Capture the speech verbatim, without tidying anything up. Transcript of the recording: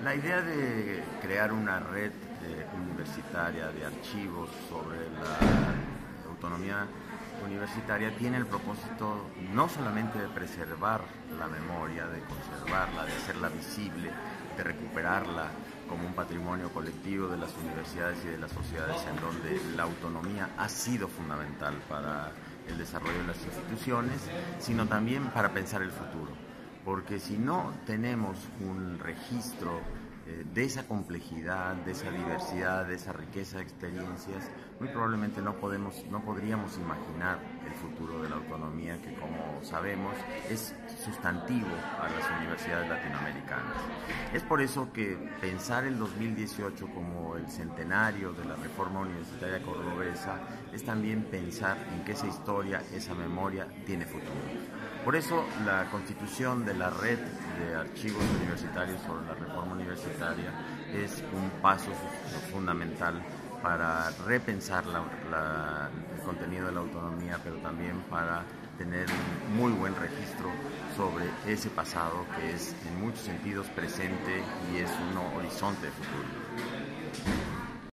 La idea de crear una red eh, universitaria de archivos sobre la autonomía universitaria tiene el propósito no solamente de preservar la memoria, de conservarla, de hacerla visible, de recuperarla como un patrimonio colectivo de las universidades y de las sociedades en donde la autonomía ha sido fundamental para el desarrollo de las instituciones, sino también para pensar el futuro. Porque si no tenemos un registro eh, de esa complejidad, de esa diversidad, de esa riqueza de experiencias, muy probablemente no podemos, no podríamos imaginar el futuro de la autonomía, que como sabemos es sustantivo a las universidades latinoamericanas. Es por eso que pensar el dos mil dieciocho como el centenario de la reforma universitaria cordobesa es también pensar en que esa historia, esa memoria tiene futuro. Por eso la constitución de la red de archivos universitarios sobre la reforma universitaria es un paso fundamental para repensar la, la, el contenido de la autonomía, pero también para tener un muy buen registro sobre ese pasado que es en muchos sentidos presente y es un horizonte de futuro.